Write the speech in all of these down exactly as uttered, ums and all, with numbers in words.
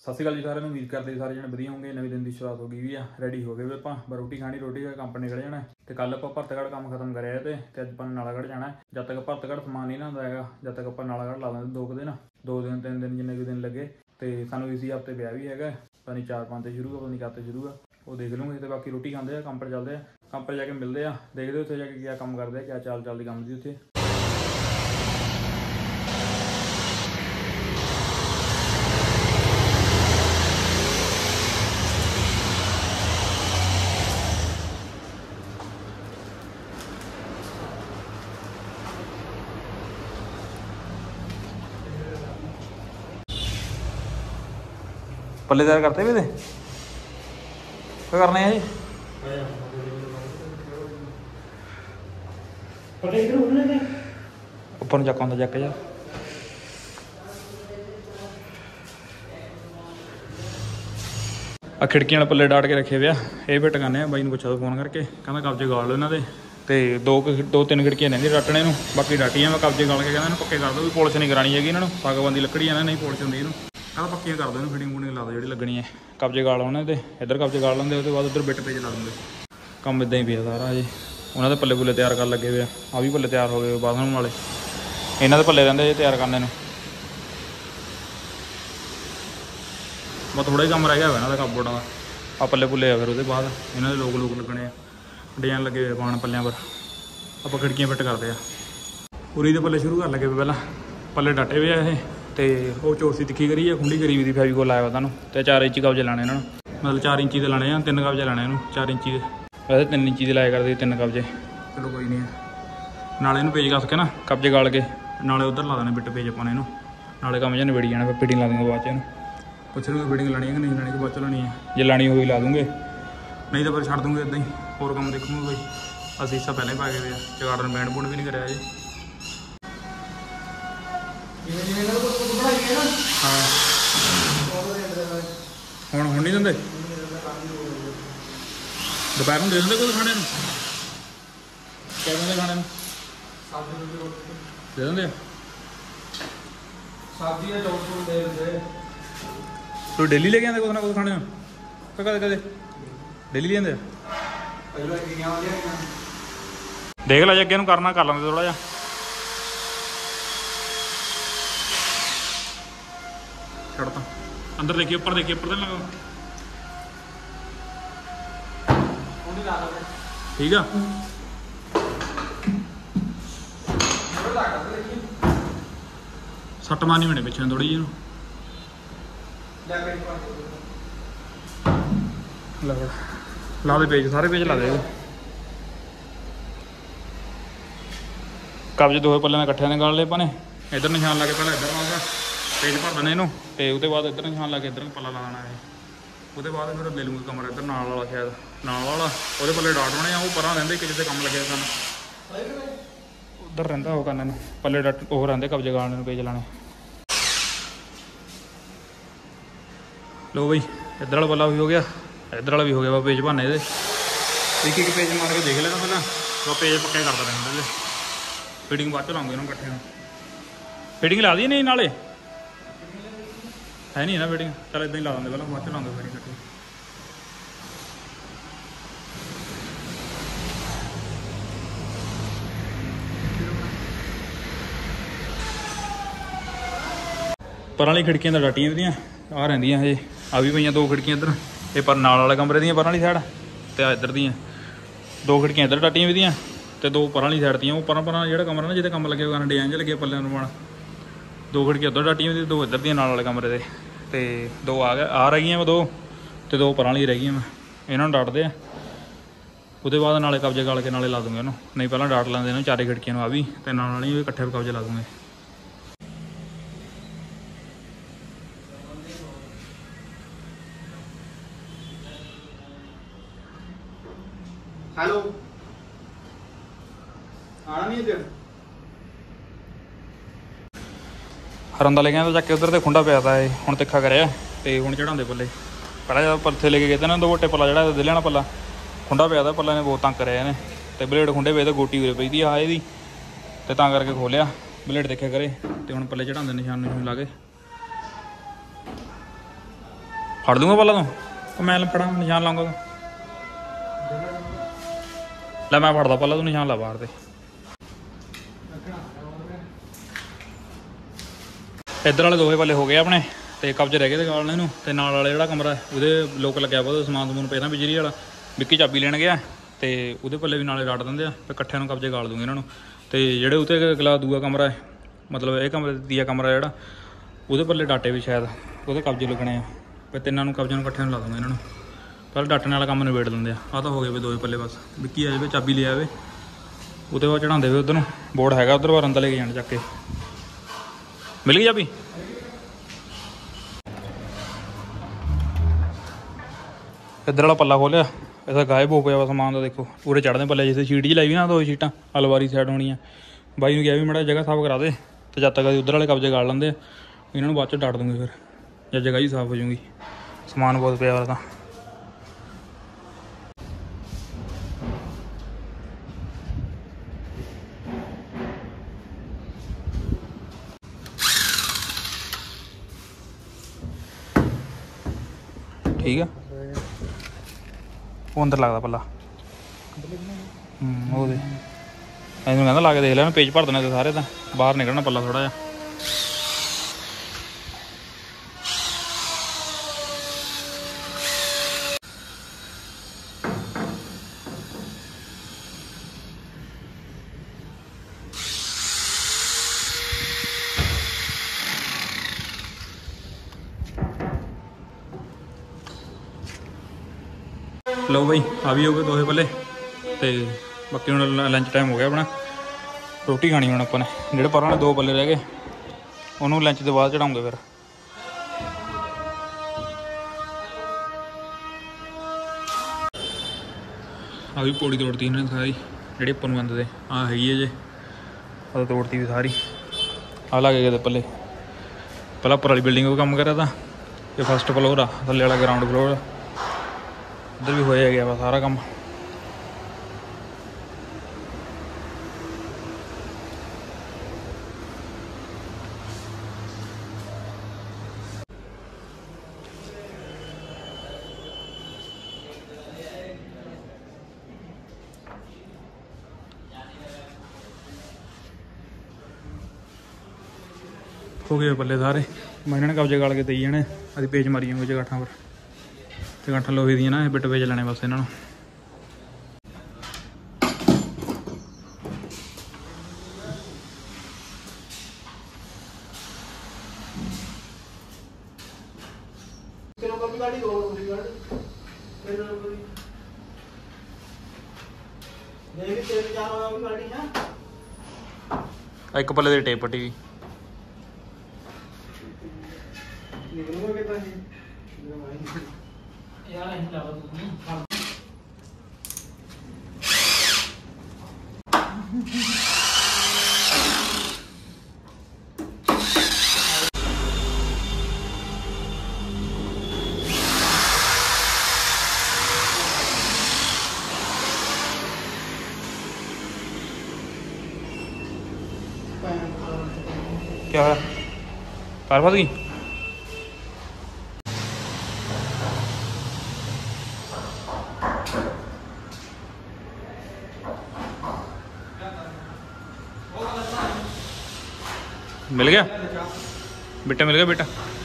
सत श्री अकाल जी सारे उम्मीद करते सारे जने वधिया होंगे। नवे दिन की शुरुआत हो गई भी आ, रेडी हो गए ਆਪਾਂ रोटी खानी रोटी का कंप निकल जाना तो कल आप भरतगढ़ काम खत्म कराया तो अज अपन नालागढ़ जाना। जब तक भरतगढ़ समान नहीं ना आता है जब तक अपन नालागढ़ ला देंगे दो दिन दो दिन तीन दिन जिन्ने भी दिन लगे तो सानू इसी हफ्ते ब्याह भी है पता नहीं चार पाँच शुरू है पता नहीं कद शुरू है वो देख लूँगे। तो बाकी रोटी खाते हैं काम पर चलते हैं काम पर जाके मिलते हैं देखते उत्थे जाके क्या काम करते हैं क्या चाल चलती काम की उत्थे। पल्ले तैयार करते भी थे क्या करने हैं जी ऊपर चक आता चक जा आ खिड़कियां पल्ले डाट के रखे हुए ये फिट करने बाई ने पुछा फोन करके कहना कब्जे गाल लो इन्होंने तो दो दो तीन खिड़कियां रहंदी डाटने नूं बाकी डाटियां मैं कब्जे गाल के कहना इन्हूं पक्के कर दो भी पॉलिश नहीं करानी हैगी इन्होंने सागवान की लकड़ी है नहीं पॉलिश होंदी इन्हूं कहना पक्कियां कर दो इन्हूं फिटिंग फुटिंग ला दो जी लगनी है कब्जे गाल होने तो इधर कब्जे गाल लेंगे उसके बाद उधर बिट पेज ला देंगे काम इदा ही पिया सारा जी। उन्होंने पल्ले पुल्ले तैयार कर लगे हुए आ भी पल्ले तैयार हो गए बाथरूम वाले इन्हों के पल्ले रहते तैयार करने बस थोड़ा ही कम रह गया इन्हों का काबोर्डा का आ पल्ले पुल्ले आ फिर उसके बाद इन्हों के लोग लोग लगने डिजाइन लगे हुए पाने पल्लियां पर आप खिड़कियां फिट करते हैं पूरी तो पल्ले शुरू कर लगे पहला पल्ले डाटे हुए है तो वो चोरसी तिखी करी है खुंडी करी हुई फैविकोल लाया तुम तो चार इंची कब्जे लाने इन्होंने मतलब चार इंची के लाने तीन कब्जे लाने इन्हों चार इंची के वैसे तीन इंची के लाया करते तीन कब्जे चलो कोई नहीं है नाले इन्हूं पेज कस के ना कब्जे गाल के नाले उधर ला देने बिट पेज अपने इन्हूं नाले कम जन निबड़ी जाना फिर फिटिंग ला देंगे बाद च पुछ लूँगे फिटिंग लानी है कि नहीं लानी कि बाद च लानी है जे लानी होगी ला दूँगे नहीं तो फिर छड़ दूँगे इदा ही होर काम देखूँगा कोई असीसा पहले ही पा गए जगाड़न बैंड बूंड भी नहीं कराया जी। हाँ हुण हुण नहीं देंगे दोपहर में दे देंगे कुछ खाने क्या देंगे खाने दे देंगे तो डेली लेके आते कुछ ना कुछ खाने कदे कदे डेली ले आते देख लो अगे करना कर लेंगे थोड़ा जा छड़ता अंदर देखिए ऊपर देखिए ऊपर लगा ठीक है सट मारनी मैंने पिछले थोड़ी जी ला दे पेज सारे पेज ला दे कब्जे दो पल्ले कट्ठे निकाल ले अपने इधर निशान ला के पहले इधर आऊगा पेज भर देने इनू तो उसके बाद इधर निशान ला के इधर पल्ला ला देना है उसके बाद फिर ले लूँगा कमरा इधर नाल वाला शायद नाल वाला वो पल्ले डाट होने वो पर रेंदे कि जिसे कम लगे करना उधर रहा वो करने पल्ले डाट वो रेंदे कब्जे गालने पेज लाने। लो भाई इधर वाला पल्ला भी हो गया इधर वाला भी हो गया पेज भाने दे एक एक पेज मार के देख लेना पहला तो पेज पक्के करता रहता फिटिंग बाद च लाऊंगे इन्होंने कट्ठे फिटिंग ला दी नहीं नाले है नहीं ना फिटिंग चल इदा ही ला देंगे पहले बाद च लाऊंगे फिटिंग कट्ठी। पर वाली खिड़कियां तो डाटियां भी आ रहिंदियां हजे आ भी पईयां दो खिड़कियां इधर ये पर नाल वाले कमरे दियां पर वाली साइड ते आ इधर दियां दो खिड़कियां इधर डाटियां भी तो दो पर वाली साइड दियां पर पर जो कमरा ना जिसे कम लगे हुए डिजाइन च लगे पल्ले बनवाना दो खिड़कियां उधर डाटियां भी दो इधर दियां नाल वाले कमरे दे ते दो आ गए आ रह गई दो तो दो पर वाली रह गई मैं इन्होंने डाटते हैं उसके बाद नाले कब्जे गाल के नाले ला दूंगे इन्हों नहीं पहले डाट लेंगे इन्होंने चारे खिड़कियां आ भी तो नाल ही कट्ठे कब्जे ला दूंगे। हेलो आना नहीं इधर हरंदा लेके आया चक के उधर तो खुंडा पिया था हूँ तिखा कराया तो हूँ चढ़ाते पल्ले पहले जब परथे लेके गए थे ना दो वोटे पला चढ़ाया दे लेना पला खुंडा पिया था पल्ला ने बहुत तंग कराया इन्हें तो ब्लेड खुंडे पे तो गोटी उरे पई थी आ ये तो करके खोलिया ब्लेड देखा करे तो हूँ पल्ले चढ़ाते निशान निशान ला के ਫੜ ਦੂੰਗਾ ਪਹਿਲਾਂ ਤੂੰ, ਉਹ ਮੈਂ ਫੜਾਂ ਨਿਸ਼ਾਨ ਲਾਉਂਗਾ ਤੂੰ। ਲੈ ਮੈਂ ਫੜਦਾ ਪਹਿਲਾਂ, ਤੂੰ ਨਿਸ਼ਾਨ ਲਾ ਬਾਹਰ ਤੇ। ਇੱਧਰ ਵਾਲੇ ਦੋਵੇਂ ਪੱਲੇ ਹੋ ਗਏ ਆਪਣੇ, ਤੇ ਕਬਜ਼ੇ ਰਹਿ ਗਏ ਤੇ ਗਾਲਣੇ ਨੂੰ। ਤੇ ਨਾਲ ਵਾਲੇ ਜਿਹੜਾ ਕਮਰਾ ਉਹਦੇ ਲੋਕ ਲੱਗਿਆ ਵਾ, ਉਹਦਾ ਸਮਾਨ ਸਮੂਨ ਪਿਆ ਨਾ ਬਿਜਲੀ ਵਾਲਾ। ਵਿੱਕੀ ਚਾਬੀ ਲੈਣ ਗਿਆ ਤੇ ਉਹਦੇ ਪੱਲੇ ਵੀ ਨਾਲੇ ਕੱਢ ਦਿੰਦੇ ਆ, ਫਿਰ ਇਕੱਠਿਆਂ ਨੂੰ ਕਬਜ਼ੇ ਗਾਲ ਦੂੰਗੇ ਇਹਨਾਂ ਨੂੰ। ਤੇ ਜਿਹੜੇ ਉੱਤੇ ਅਗਲਾ ਦੂਆ ਕਮਰਾ ਹੈ, ਮਤਲਬ ਇਹ ਕਮਰੇ ਤੀਆ ਕਮਰਾ ਜਿਹੜਾ, ਉਹਦੇ ਪੱਲੇ ਡਾਟੇ ਵੀ ਸ਼ਾਇਦ ਉਹਦੇ ਕਬਜ਼ੇ ਲੱਗਣੇ ਆ। ਫਿਰ ਤਿੰਨਾਂ ਨੂੰ ਕਬਜ਼ਿਆਂ ਨੂੰ ਇਕੱਠਿਆਂ ਨੂੰ ਲਾ ਦੂੰਗਾ ਇਹਨਾਂ ਨੂੰ। ਪਹਿਲਾਂ ਡਾਟਣ ਵਾਲਾ ਕੰਮ ਨਿਬੇੜ ਦਿੰਦੇ ਆ। ਆਹ ਤਾਂ ਹੋ ਗਏ ਵੀ ਦੋਵੇਂ ਪੱਲੇ ਬਸ। ਵਿੱਕੀ ਆ ਜਾਵੇ, ਚਾਬੀ ਲੈ ਆਵੇ, ਉਹਦੇ ਬਾਅਦ ਚੜਾਉਂਦੇ ਵੇ ਉੱਧਰ ਨੂੰ। ਬੋਰਡ ਹੈਗਾ ਉੱਧਰ ਬਾਹਰ, ਅੰਦਰ ਲੈ ਕੇ ਜਾਣ ਚੱਕ ਕੇ। ਮਿਲ ਗਈ ਚਾਬੀ। ਇੱਧਰ ਵਾਲਾ ਪੱਲਾ ਖੋਲਿਆ, ਇਹਦਾ ਗਾਇਬ ਹੋ ਪਿਆ ਵਾ ਸਮਾਨ ਦਾ। ਦੇਖੋ ਪੂਰੇ ਚੜ੍ਹਦੇ ਪੱਲੇ, ਜਿੱਥੇ ਸ਼ੀਟ ਜਿਹੀ ਲਾਈ ਵੀ ਨਾ, ਦੋ ਸ਼ੀਟਾਂ ਅਲਵਾਰੀ ਸਾਈਡ ਹੋਣੀਆਂ। ਬਾਈ ਨੂੰ ਕਿਹਾ ਵੀ ਮਾੜਾ ਜਗ੍ਹਾ ਸਾਫ਼ ਕਰਾ ਦੇ, ਤੇ ਜਦ ਤੱਕ ਅਸੀਂ ਉੱਧਰ ਵਾਲੇ ਕਬਜ਼ੇ ਗਾਲ ਲੈਂਦੇ ਆ, ਇਹਨਾਂ ਨੂੰ ਬਾਅਦ 'ਚ ਡਾਟ ਦੂੰਗੇ ਫਿਰ, ਜਦ ਜਗ੍ਹਾ ਹੀ ਸਾਫ਼ ਹੋ ਜੂਗੀ। ਸਮਾਨ ਬਹੁਤ ਪਿਆ ਵਾ ਤਾਂ। ਠੀਕ ਆ, ਉਹ ਅੰਦਰ ਲੱਗਦਾ ਪੱਲਾ। ਹੂੰ ਉਹਦੇ ਇਹਨੂੰ ਕਹਿੰਦਾ ਲਾ ਕੇ ਦੇਖ ਲਿਆ, ਪੇਜ ਭਰ ਦੇਣਾ ਤੇ ਸਾਰੇ ਤਾਂ ਬਾਹਰ ਨਿਕਲਣਾ ਪੱਲਾ ਥੋੜ੍ਹਾ ਜਿਹਾ। ਲਓ ਬਈ, ਆ ਵੀ ਹੋ ਗਏ ਦੋਹੇ ਪੱਲੇ। ਤੇ ਬਾਕੀ ਹੁਣ ਲੰਚ ਟਾਈਮ ਹੋ ਗਿਆ ਆਪਣਾ, ਰੋਟੀ ਖਾਣੀ ਹੁਣ ਆਪਾਂ ਨੇ। ਜਿਹੜੇ ਪਰਾਂ ਵਾਲੇ ਦੋ ਪੱਲੇ ਰਹਿ ਗਏ, ਉਹਨੂੰ ਲੰਚ ਦੇ ਬਾਅਦ ਚੜਾਉਂਗੇ ਫਿਰ। ਆ ਵੀ ਪੌੜੀ ਤੋੜਤੀ ਇਹਨਾਂ ਨੇ ਸਾਰੀ, ਜਿਹੜੀ ਉੱਪਰ ਨੂੰ ਆਉਂਦੇ ਤੇ ਆਹ ਹੈਗੀ ਹੈ ਜੇ, ਆਹ ਤੋੜਤੀ ਵੀ ਸਾਰੀ। ਆਹ ਲੱਗ ਗਏ ਤੇ ਪੱਲੇ। ਪਹਿਲਾਂ ਉੱਪਰ ਵਾਲੀ ਬਿਲਡਿੰਗ ਉਹ ਕੰਮ ਕਰਿਆ ਤਾਂ, ਇਹ ਫਸਟ ਫਲੋਰ ਆ, ਥੱਲੇ ਵਾਲਾ ਗਰਾਊਂਡ ਫਲੋਰ। ਇੱਧਰ ਵੀ ਹੋਇਆ ਗਿਆ ਵਾ ਸਾਰਾ ਕੰਮ। ਹੋ ਗਏ ਪੱਲੇ ਸਾਰੇ। ਮੈਂ ਇਹਨਾਂ ਨੇ ਕਬਜ਼ੇ ਗਾਲ ਕੇ ਦੇਈ ਜਾਣੇ, ਅਸੀਂ ਪੇਜ ਮਾਰੀ ਜਾਵਾਂਗੇ ਜਗਾਠਾਂ ਪਰ। ਜਗਾਠਾਂ ਲੋਹੇ ਦੀਆਂ ਨਾ, ਇਹ ਬਿੱਟ ਪੇਜ ਲੈਣੇ ਬਸ ਇਹਨਾਂ ਨੂੰ। ਇੱਕ ਪੱਲੇ ਦੀ ਟੇਪ ਪੱਟੀ ਵੀ ਯਾਰ ਅਸੀਂ ਲਾ ਦੂੰਗੇ। क्या है कार फंस गई। मिल गया बेटा, मिल गया बेटा।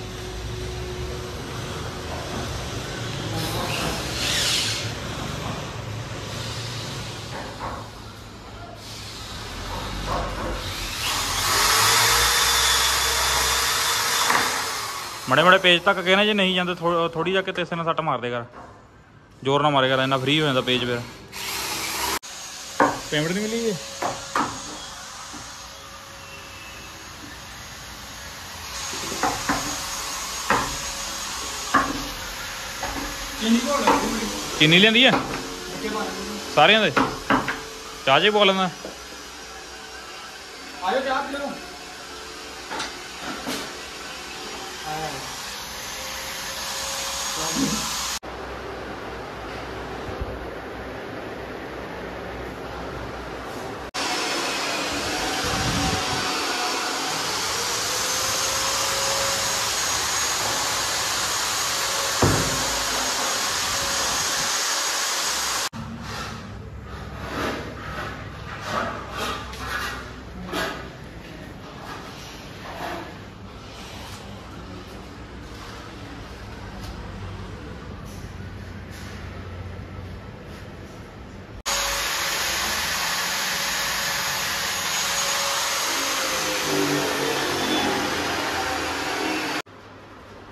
मड़े मड़े पेज तक कहना जे नहीं जाते थो, थोड़ी जाके तेसे ना सट मार दे कर, जोर ना मारे कर, इन्ना फ्री हो जाता पेज। फिर पेमेंट नहीं मिली है। चीनी लियांदी है सारियां दे चाह च बोल लेना।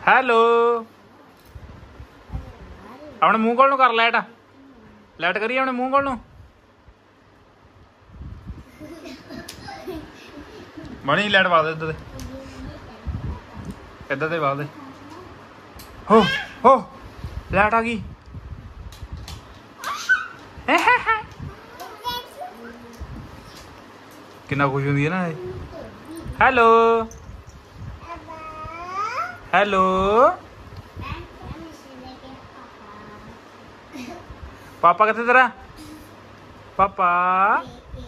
ਹੈਲੋ ਆਪਣੇ ਮੂੰਹ ਕੋਲ ਨੂੰ ਕਰ ਲਾਈਟ ਲਾਈਟ ਕਰੀਏ ਆਪਣੇ ਮੂੰਹ ਕੋਲ ਨੂੰ ਮਣੀ ਲਾਈਟ ਪਾ ਦੇ ਇੱਧਰ ਤੇ ਇੱਧਰ ਤੇ ਪਾ ਦੇ ਹੋ ਹੋ ਲਾਈਟ ਆ ਗਈ ਕਿੰਨਾ ਖੁਸ਼ ਹੁੰਦੀ ਹੈ ਨਾ ਇਹ ਹੈਲੋ ਹੈਲੋ ਪਾਪਾ ਕਿੱਥੇ ਤੇਰਾ ਪਾਪਾ